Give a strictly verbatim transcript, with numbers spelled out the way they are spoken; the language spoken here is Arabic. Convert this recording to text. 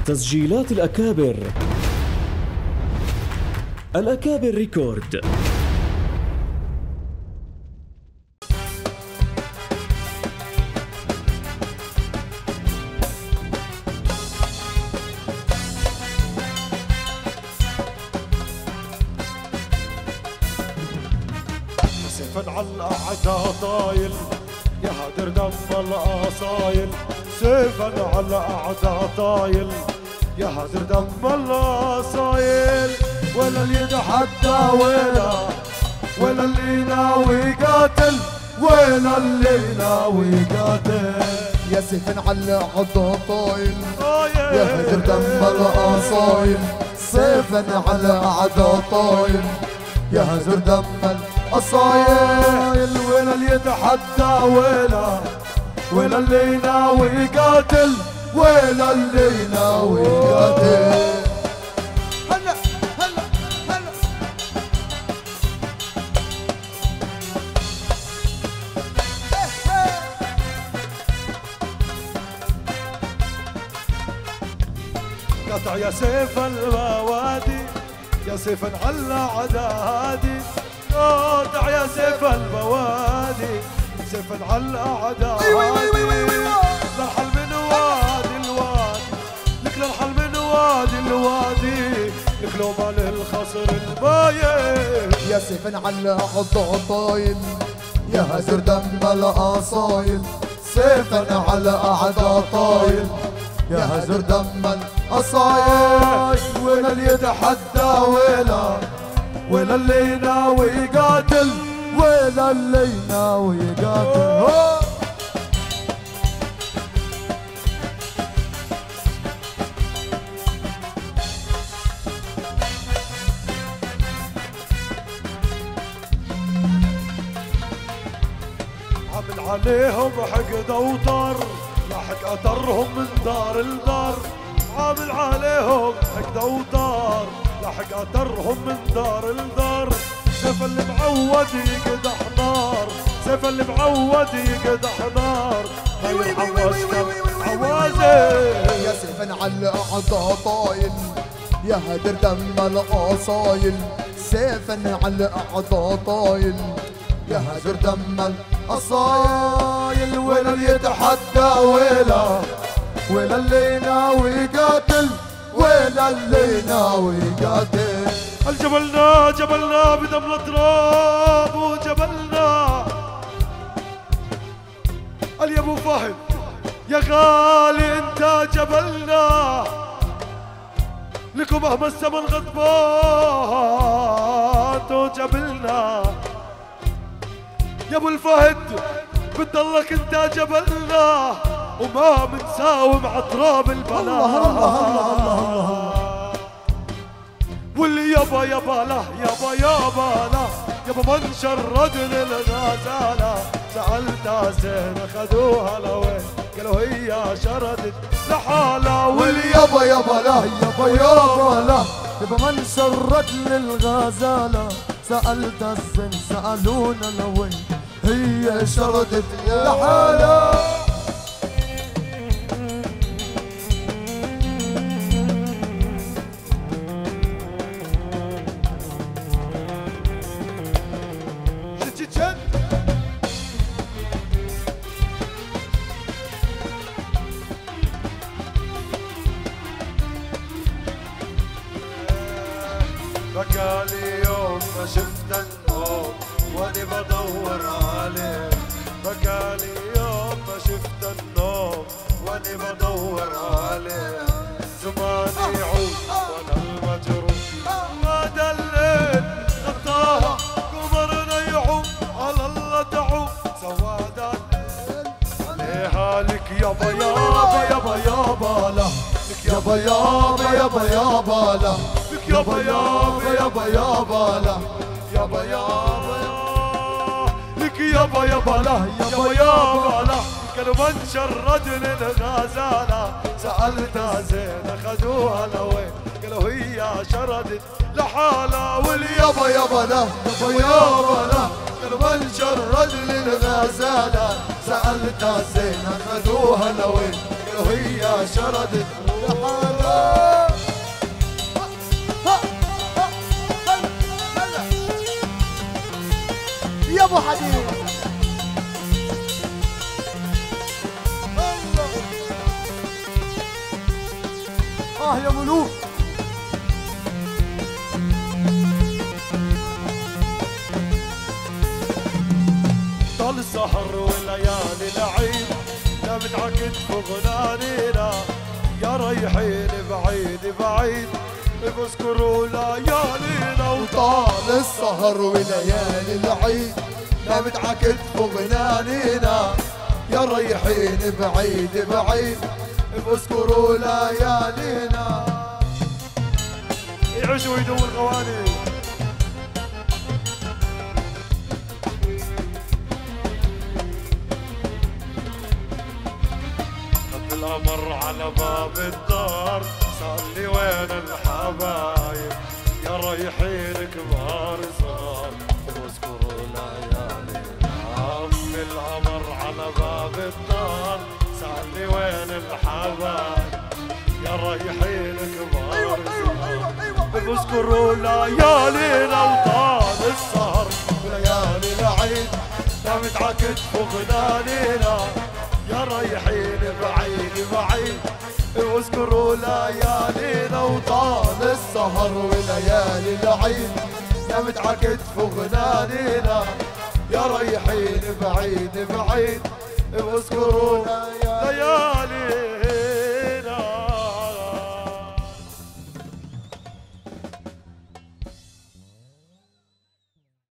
تسجيلات الأكابر. الأكابر ريكورد. سيفا على الأعداء طايل يا هدر دم الأصايل، سيفا على الأعداء طايل يا هدر دم الأصايل، ولا اللي يتحدى ولا ولا اللي ناوي قاتل، ولا اللي ناوي قاتل. يا سيفا على الأعداء طايل يا هدر دم الأصايل، سيفا على الأعداء طايل يا هدر دم الأصايل، ولا اللي يتحدى ولا ولا اللي ناوي قاتل، ولا اللي ناوي قاتل. هلا هلا هلا قطع يا سيف البوادي، يا سيفا على عدادي، قاطع يا سيف البوادي، سيفا على الأعداء. نرحل من وادي الوادي لك، نرحل من وادي الوادي لك، لو ما للخصر الباين. يا سيفا على الأعداء طايل يا هدر دم الأصايل، سيفا على الأعداء طايل يا هدر دم الأصايل، ولا اللي يتحدى ولا ولا اللي ناوي قاتل، ولا اللي ناوي قاتل. عمل عليهم حقد وطر، لحق أطرهم من دار لدار، عامل عليهم حقد وطر، لحق أطرهم من دار لدار. سيف اللي معود يقدح نار، سيف اللي معود يقدح نار، ما يحوش عوازل. يا سيفا على الأعداء طايل يا هدر دم الأصايل، سيفا على الأعداء طايل يا هدر دم الأصايل، ولا اللي يتحدى ولا ولا اللي ناوي قاتل، ولا اللي ناوي قاتل. الجبلنا جبلنا بدم التراب، وجبلنا يا ابو فهد يا غالي انت جبلنا، لكم مهما الزمن غضبان وجبلنا. يا ابو الفهد بتضلك انت جبلنا، وما بنساوم على تراب البلاء. الله الله الله الله. واللي يابا يابا له يابا يابا له يابا من شردني الغزالة، سألتها زين خذوها لوين، قالوا هي شردت لحالها. واللي يابا يابا له يابا يابا له يابا من شردني الغزالة، سألتها الزين سألونا لوين، هي شردت لحالها. بقالي يوم ما شفت النوم واني بدور عليه، بقالي يوم ما شفت النوم واني بدور عليه. زماني يعود وانا المجروح، هذا الليل غطاها قمرنا يعود، على الله تعود سواد الليل عليها. لك يابا يابا يابا يابا له، لك يابا يابا يابا يابا له، يابا يابا يابا يابا له، يابا يابا لك يابا يابا له يابا يابا له. قالوا من شردني الغزالة، سألتها زين خذوها لوين، قالوا هي شردت لحالها. واليابا يابا له يابا يابا له، قالوا من شردني الغزالة، سألتها زين خذوها لوين، قالوا هي شردت لحاله. يا ابو حديد اه يا ملوك. طال السهر والليالي العيد نامت عكتف غنانينا يا رايحين بعيد بعيد بذكروا ليالينا. وطال السهر وليالي العيد نامت عكتف غنانينا يا رايحين بعيد بعيد بذكروا ليالينا. يعيش ويدور الغواني القمر على باب الدار سألني وين الحبايب يا رايحين كبار صغار واذكروا ليالينا. القمر على باب الدار سألني وين الحبايب يا رايحين كبار صغار واذكروا ليالينا. وطال السهر وليالي العيد نامت عكتف غنانينا يا رايحين بعيد بعيد واذكروا ليالينا. وطال السهر وليالي العيد نامت عكتف غنانينا يا رايحين بعيد بعيد واذكروا ليالينا.